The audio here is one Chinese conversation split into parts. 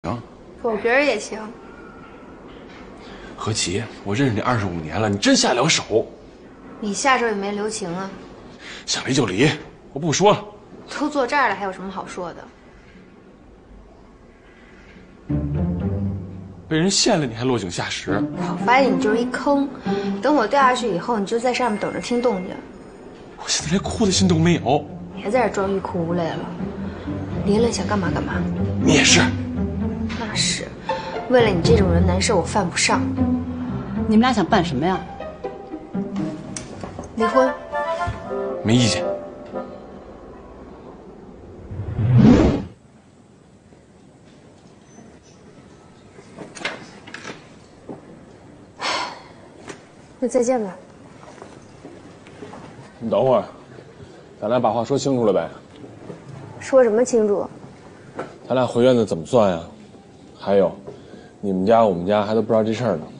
行， 否决也行。 何琪，我认识你25年了，你真下了手。 你下手也没留情啊。 想离就离，我不说了。 都坐这儿了，还有什么好说的？ 被人陷了，你还落井下石？ 我发现你就是一坑，等我掉下去以后，你就在上面等着听动静。 我现在连哭的心都没有。 别在这装欲哭无泪了，离了想干嘛干嘛。 你也是。 那是，为了你这种人难受，我犯不上。 你们俩想办什么呀？ 离婚。 没意见。 那再见吧。 你等会儿，咱俩把话说清楚了呗。 说什么清楚？ 咱俩回院子怎么算呀？还有，你们家我们家还都不知道这事儿呢。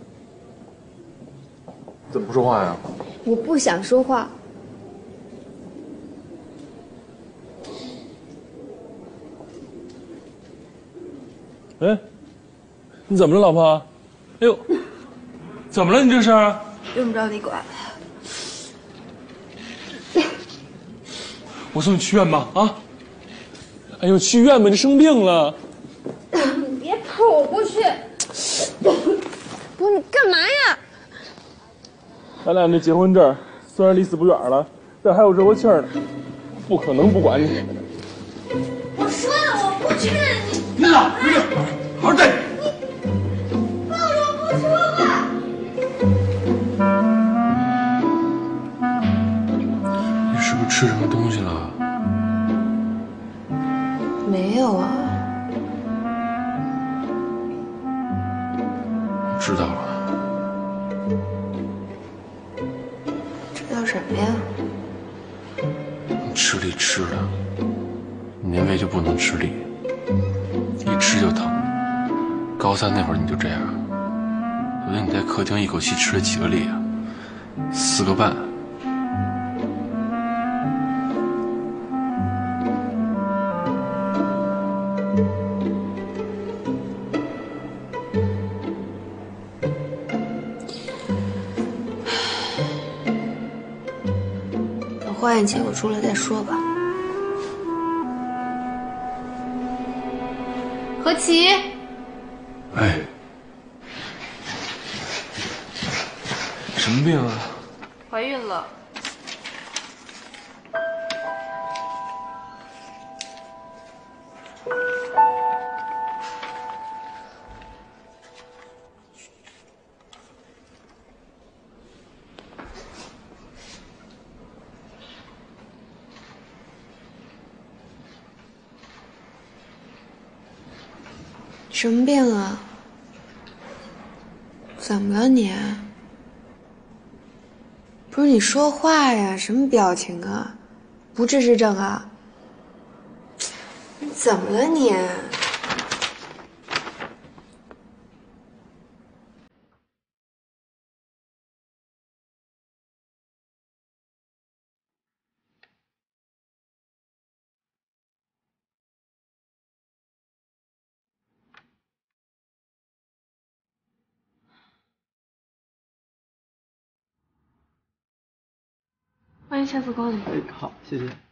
怎么不说话呀？ 我不想说话。 哎，你怎么了，老婆？哎呦，怎么了？你这是？ 用不着你管。 我送你去医院吧，啊！哎呦，去医院吧，你生病了。 你别跑，我不去。不，你干嘛呀？ 咱俩这结婚证虽然离死不远了，但还有热乎气儿呢，不可能不管你。 我说了，我不去。 你老实点，好好待着。 放我不说话。 你是不是吃什么东西了？ 没有啊。 知道了。 知道什么呀？ 你吃力吃的，你那胃就不能吃力，一吃就疼。高3那会儿你就这样。昨天你在客厅一口气吃了几个梨啊？4个半。 等化验结果出来再说吧。何琪。 哎，什么病啊？ 怀孕了。什么病啊？怎么了你？不是你说话呀，什么表情啊？不治之症啊？你怎么了你？欢迎下次光临。 哎，好，谢谢。